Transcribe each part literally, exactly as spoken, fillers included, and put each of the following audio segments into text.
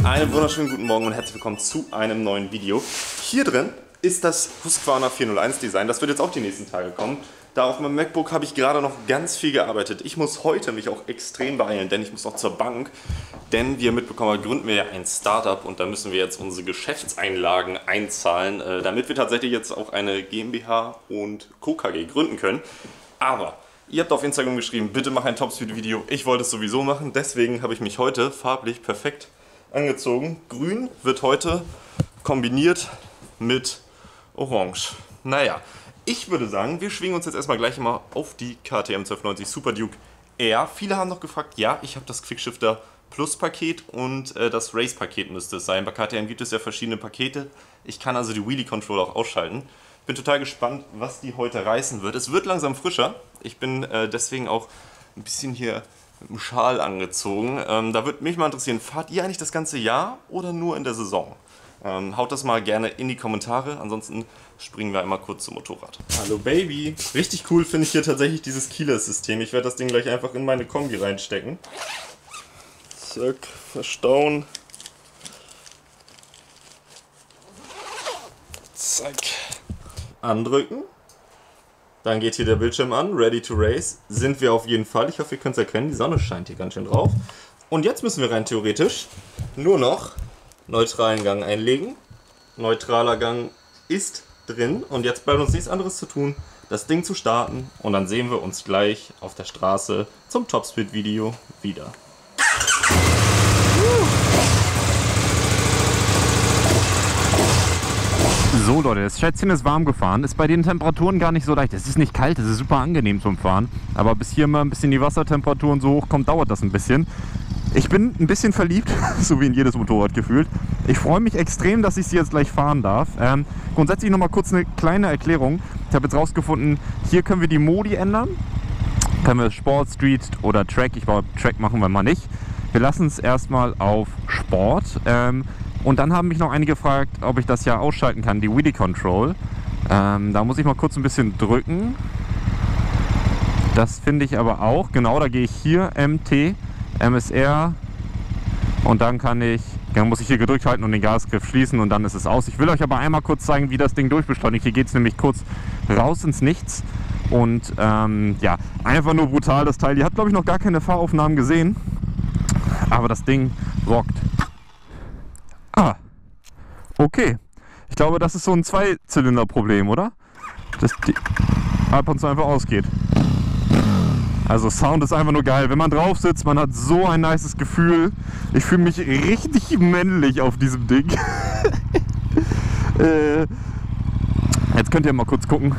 Einen wunderschönen guten Morgen und herzlich willkommen zu einem neuen Video. Hier drin ist das Husqvarna vierhunderteins Design. Das wird jetzt auch die nächsten Tage kommen. Da auf meinem MacBook habe ich gerade noch ganz viel gearbeitet. Ich muss heute mich auch extrem beeilen, denn ich muss auch zur Bank. Denn wie ihr mitbekommen habt, gründen wir ja ein Startup und da müssen wir jetzt unsere Geschäftseinlagen einzahlen, äh, damit wir tatsächlich jetzt auch eine GmbH und Co. K G gründen können. Aber ihr habt auf Instagram geschrieben, bitte mach ein Topspeed-Video. Ich wollte es sowieso machen, deswegen habe ich mich heute farblich perfekt angezogen. Grün wird heute kombiniert mit Orange. Naja, ich würde sagen, wir schwingen uns jetzt erstmal gleich mal auf die K T M zwölf neunzig Super Duke R. Viele haben noch gefragt, ja, ich habe das Quickshifter Plus Paket und äh, das Race Paket müsste es sein. Bei K T M gibt es ja verschiedene Pakete. Ich kann also die Wheelie Controller auch ausschalten. Bin total gespannt, was die heute reißen wird. Es wird langsam frischer. Ich bin äh, deswegen auch ein bisschen hier mit dem Schal angezogen. Ähm, da würde mich mal interessieren, fahrt ihr eigentlich das ganze Jahr oder nur in der Saison? Ähm, haut das mal gerne in die Kommentare, ansonsten springen wir einmal kurz zum Motorrad. Hallo Baby! Richtig cool finde ich hier tatsächlich dieses Keyless-System. Ich werde das Ding gleich einfach in meine Kombi reinstecken. Zack, verstauen. Zack. Andrücken. Dann geht hier der Bildschirm an, ready to race. Sind wir auf jeden Fall. Ich hoffe, ihr könnt es erkennen, die Sonne scheint hier ganz schön drauf. Und jetzt müssen wir rein theoretisch nur noch neutralen Gang einlegen. Neutraler Gang ist drin und jetzt bleibt uns nichts anderes zu tun, das Ding zu starten und dann sehen wir uns gleich auf der Straße zum Topspeed-Video wieder. So Leute, das Schätzchen ist warm gefahren, ist bei den Temperaturen gar nicht so leicht. Es ist nicht kalt, es ist super angenehm zum Fahren, aber bis hier mal ein bisschen die Wassertemperaturen so hoch kommt, dauert das ein bisschen. Ich bin ein bisschen verliebt, so wie in jedes Motorrad gefühlt. Ich freue mich extrem, dass ich sie jetzt gleich fahren darf. Ähm, grundsätzlich noch mal kurz eine kleine Erklärung. Ich habe jetzt rausgefunden, hier können wir die Modi ändern. Können wir Sport, Street oder Track. Ich glaube, Track machen wir mal nicht. Wir lassen es erstmal auf Sport. Ähm, und dann haben mich noch einige gefragt, ob ich das ja ausschalten kann, die Wheelie Control. Ähm, da muss ich mal kurz ein bisschen drücken. Das finde ich aber auch. Genau, da gehe ich hier M T. M S R und dann kann ich, dann muss ich hier gedrückt halten und den Gasgriff schließen und dann ist es aus. Ich will euch aber einmal kurz zeigen, wie das Ding durchbeschleunigt. Hier geht es nämlich kurz raus ins Nichts und ähm, ja, einfach nur brutal das Teil. Ihr habt glaube ich noch gar keine Fahraufnahmen gesehen, aber das Ding rockt. Ah, okay. Ich glaube, das ist so ein Zweizylinder-Problem, oder? Dass die ab und zu einfach ausgeht. Also Sound ist einfach nur geil. Wenn man drauf sitzt, man hat so ein nices Gefühl. Ich fühle mich richtig männlich auf diesem Ding. äh, jetzt könnt ihr mal kurz gucken.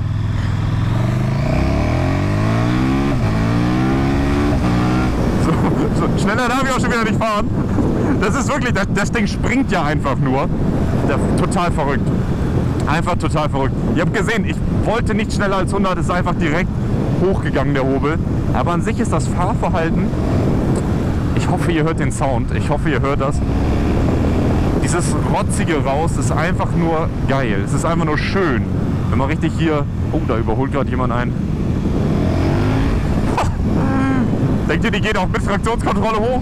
So, so, schneller darf ich auch schon wieder nicht fahren. Das ist wirklich, das, das Ding springt ja einfach nur. Das, total verrückt. Einfach total verrückt. Ihr habt gesehen, ich wollte nicht schneller als hundert, es ist einfach direkt hochgegangen, der Hobel. Aber an sich ist das Fahrverhalten, ich hoffe, ihr hört den Sound, ich hoffe, ihr hört das. Dieses rotzige raus ist einfach nur geil. Es ist einfach nur schön. Wenn man richtig hier... Oh, da überholt gerade jemand ein. Denkt ihr, die geht auch mit Traktionskontrolle hoch?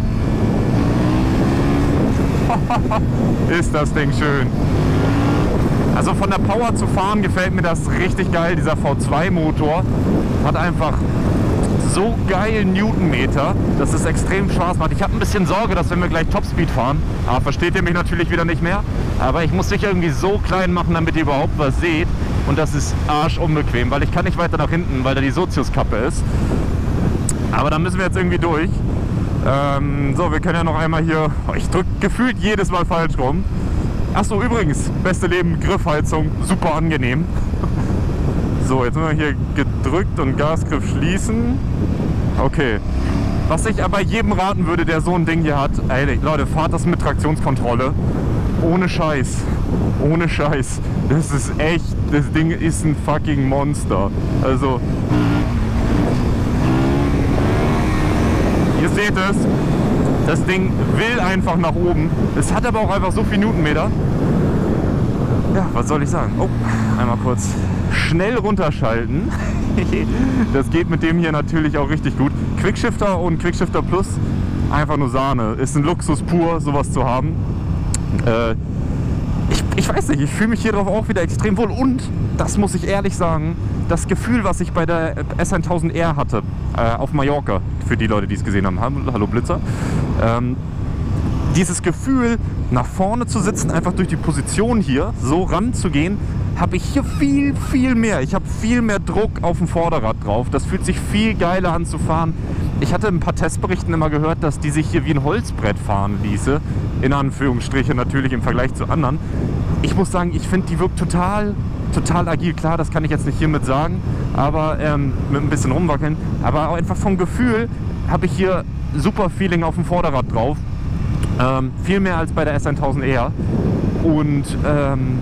Ist das Ding schön. Also von der Power zu fahren gefällt mir das richtig geil. Dieser V zwei Motor hat einfach so geil Newtonmeter, dass es extrem Spaß macht. Ich habe ein bisschen Sorge, dass wenn wir gleich Topspeed fahren, aber versteht ihr mich natürlich wieder nicht mehr, aber ich muss mich irgendwie so klein machen, damit ihr überhaupt was seht und das ist arschunbequem, weil ich kann nicht weiter nach hinten, weil da die Soziuskappe ist. Aber da müssen wir jetzt irgendwie durch. Ähm, so, wir können ja noch einmal hier, ich drücke gefühlt jedes Mal falsch rum. Achso, übrigens, beste Leben, Griffheizung, super angenehm. So, jetzt müssen wir hier gedrückt und Gasgriff schließen. Okay. Was ich aber jedem raten würde, der so ein Ding hier hat, ey Leute, fahrt das mit Traktionskontrolle. Ohne Scheiß. Ohne Scheiß. Das ist echt, das Ding ist ein fucking Monster. Also... Ihr seht es. Das Ding will einfach nach oben. Es hat aber auch einfach so viel Newtonmeter. Ja, was soll ich sagen? Oh, einmal kurz schnell runterschalten. Das geht mit dem hier natürlich auch richtig gut. Quickshifter und Quickshifter Plus einfach nur Sahne. Ist ein Luxus pur, sowas zu haben. Äh, ich, ich weiß nicht, ich fühle mich hier drauf auch wieder extrem wohl. Und, das muss ich ehrlich sagen, das Gefühl, was ich bei der S tausend R hatte, äh, auf Mallorca, für die Leute, die es gesehen haben, hallo Blitzer, ähm, dieses Gefühl, nach vorne zu sitzen, einfach durch die Position hier so ranzugehen, habe ich hier viel, viel mehr. Ich habe viel mehr Druck auf dem Vorderrad drauf. Das fühlt sich viel geiler an zu fahren. Ich hatte ein paar Testberichten immer gehört, dass die sich hier wie ein Holzbrett fahren ließe. In Anführungsstrichen natürlich im Vergleich zu anderen. Ich muss sagen, ich finde, die wirkt total, total agil. Klar, das kann ich jetzt nicht hiermit sagen, aber ähm, mit ein bisschen rumwackeln. Aber auch einfach vom Gefühl habe ich hier super Feeling auf dem Vorderrad drauf. Ähm, viel mehr als bei der S tausend R. Und ähm,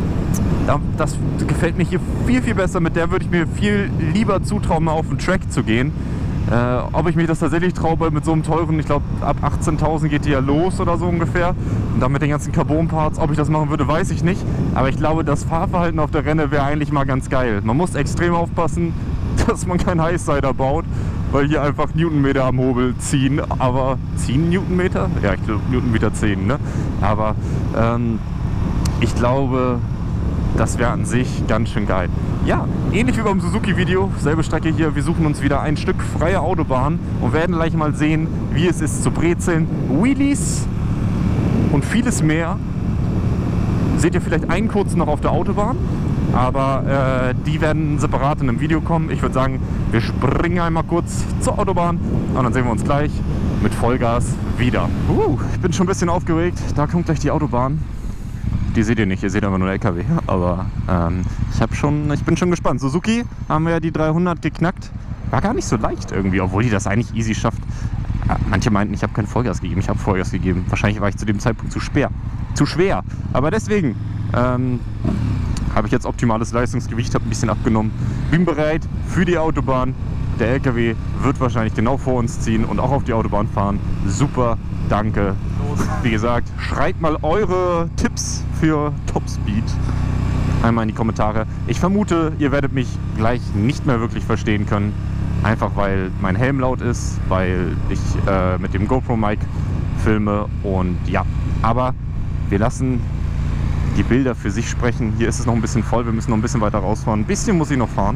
das gefällt mir hier viel, viel besser. Mit der würde ich mir viel lieber zutrauen, mal auf den Track zu gehen. Äh, ob ich mich das tatsächlich traue mit so einem teuren, ich glaube ab achtzehntausend geht die ja los oder so ungefähr. Und dann mit den ganzen Carbon-Parts, ob ich das machen würde, weiß ich nicht. Aber ich glaube, das Fahrverhalten auf der Renne wäre eigentlich mal ganz geil. Man muss extrem aufpassen, dass man keinen Highsider baut, weil hier einfach Newtonmeter am Hobel ziehen. Aber ziehen Newtonmeter? Ja, ich glaube Newtonmeter zehn, ne? Aber ähm, ich glaube, das wäre an sich ganz schön geil. Ja, ähnlich wie beim Suzuki-Video, selbe Strecke hier. Wir suchen uns wieder ein Stück freie Autobahn und werden gleich mal sehen, wie es ist zu brezeln. Wheelies und vieles mehr. Seht ihr vielleicht einen kurzen noch auf der Autobahn, aber äh, die werden separat in einem Video kommen. Ich würde sagen, wir springen einmal kurz zur Autobahn und dann sehen wir uns gleich mit Vollgas wieder. Uh, ich bin schon ein bisschen aufgeregt. Da kommt gleich die Autobahn. Die seht ihr nicht, ihr seht aber nur der L K W. Aber ähm, ich, hab schon, ich bin schon gespannt. Suzuki haben wir ja die dreihundert geknackt. War gar nicht so leicht irgendwie, obwohl die das eigentlich easy schafft. Manche meinten, ich habe kein Vollgas gegeben. Ich habe Vollgas gegeben. Wahrscheinlich war ich zu dem Zeitpunkt zu schwer. Zu schwer. Aber deswegen ähm, habe ich jetzt optimales Leistungsgewicht, habe ein bisschen abgenommen. Bin bereit für die Autobahn. Der L K W wird wahrscheinlich genau vor uns ziehen und auch auf die Autobahn fahren. Super, danke. Wie gesagt, schreibt mal eure Tipps für Topspeed einmal in die Kommentare. Ich vermute, ihr werdet mich gleich nicht mehr wirklich verstehen können. Einfach weil mein Helm laut ist, weil ich äh, mit dem GoPro-Mic filme und ja. Aber wir lassen die Bilder für sich sprechen. Hier ist es noch ein bisschen voll, wir müssen noch ein bisschen weiter rausfahren. Ein bisschen muss ich noch fahren.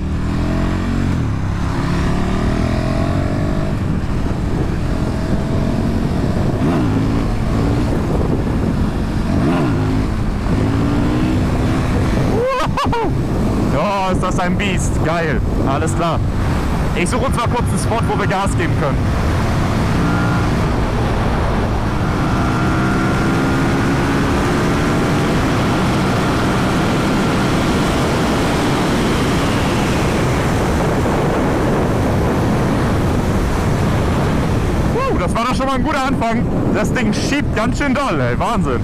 Oh, ist das ein Biest. Geil. Alles klar. Ich suche uns mal kurz einen Spot, wo wir Gas geben können. Uh, das war doch schon mal ein guter Anfang. Das Ding schiebt ganz schön doll, ey. Wahnsinn.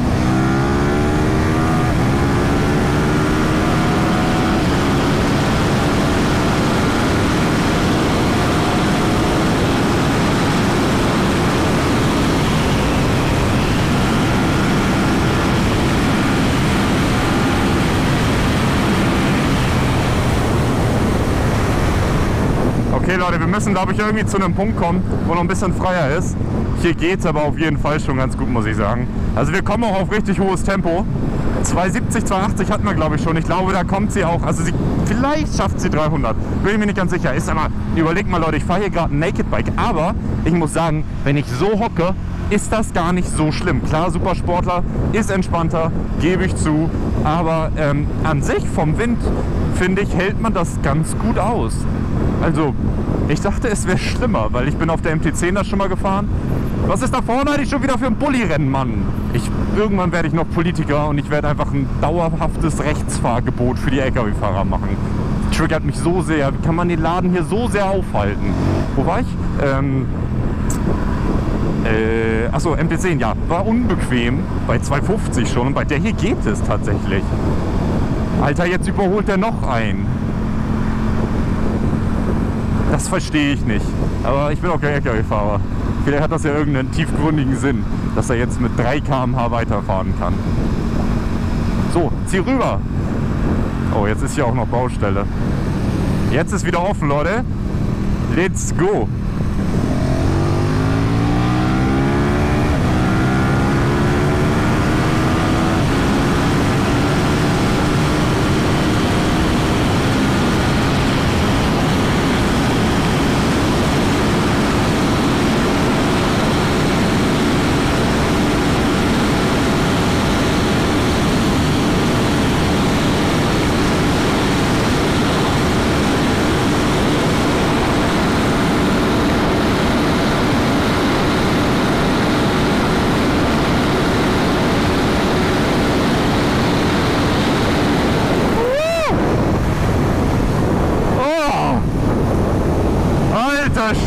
Okay Leute, wir müssen glaube ich irgendwie zu einem Punkt kommen, wo noch ein bisschen freier ist. Hier geht es aber auf jeden Fall schon ganz gut, muss ich sagen. Also wir kommen auch auf richtig hohes Tempo. zweihundertsiebzig, zweihundertachtzig hatten wir glaube ich schon. Ich glaube, da kommt sie auch. Also sie, vielleicht schafft sie dreihundert. Bin ich mir nicht ganz sicher. Ist aber, überlegt mal Leute, ich fahre hier gerade ein Naked Bike. Aber ich muss sagen, wenn ich so hocke, ist das gar nicht so schlimm. Klar, Supersportler ist entspannter, gebe ich zu. Aber ähm, an sich vom Wind, finde ich, hält man das ganz gut aus. Also, ich dachte, es wäre schlimmer, weil ich bin auf der M T zehn da schon mal gefahren. Was ist da vorne eigentlich schon wieder für ein Bulli-Rennen, Mann? Ich, irgendwann werde ich noch Politiker und ich werde einfach ein dauerhaftes Rechtsfahrgebot für die L K W-Fahrer machen. Das triggert mich so sehr. Wie kann man den Laden hier so sehr aufhalten? Wo war ich? Ähm... Äh, achso, M T zehn, ja. War unbequem. Bei zweihundertfünfzig schon und bei der hier geht es tatsächlich. Alter, jetzt überholt er noch einen. Das verstehe ich nicht. Aber ich bin auch kein L K W-Fahrer. Vielleicht hat das ja irgendeinen tiefgründigen Sinn, dass er jetzt mit drei Kilometer pro Stunde weiterfahren kann. So, zieh rüber. Oh, jetzt ist hier auch noch Baustelle. Jetzt ist wieder offen, Leute. Let's go.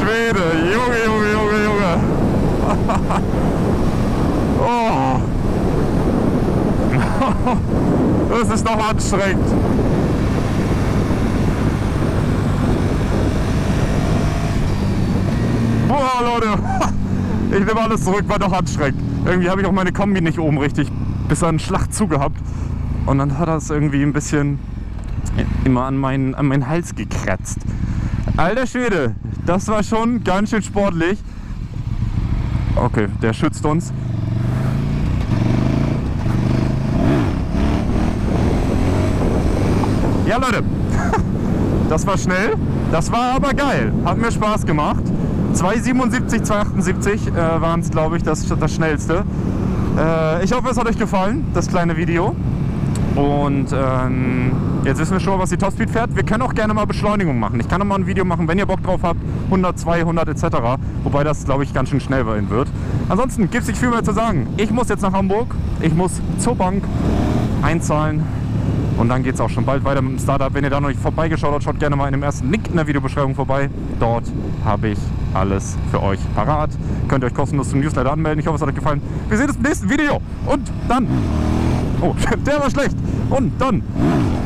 Schwede, Junge, Junge, Junge, Junge. Oh. Das ist doch anstrengend. Boah, Leute. Ich nehme alles zurück, war doch anstrengend. Irgendwie habe ich auch meine Kombi nicht oben richtig bis an den Schlag zugehabt. Und dann hat das irgendwie ein bisschen immer an meinen, an meinen Hals gekratzt. Alter Schwede, das war schon ganz schön sportlich. Okay, der schützt uns. Ja, Leute, das war schnell, das war aber geil, hat mir Spaß gemacht. zwei siebenundsiebzig, zwei achtundsiebzig äh, waren es, glaube ich, das, das schnellste. Äh, ich hoffe, es hat euch gefallen, das kleine Video. Und ähm, jetzt wissen wir schon, was die Topspeed fährt. Wir können auch gerne mal Beschleunigung machen. Ich kann noch mal ein Video machen, wenn ihr Bock drauf habt. hundert, zweihundert et cetera. Wobei das, glaube ich, ganz schön schnell sein wird. Ansonsten gibt es nicht viel mehr zu sagen. Ich muss jetzt nach Hamburg. Ich muss zur Bank einzahlen. Und dann geht es auch schon bald weiter mit dem Startup. Wenn ihr da noch nicht vorbeigeschaut habt, schaut gerne mal in dem ersten Link in der Videobeschreibung vorbei. Dort habe ich alles für euch parat. Könnt ihr euch kostenlos zum Newsletter anmelden. Ich hoffe, es hat euch gefallen. Wir sehen uns im nächsten Video. Und dann... Oh, der war schlecht. Und dann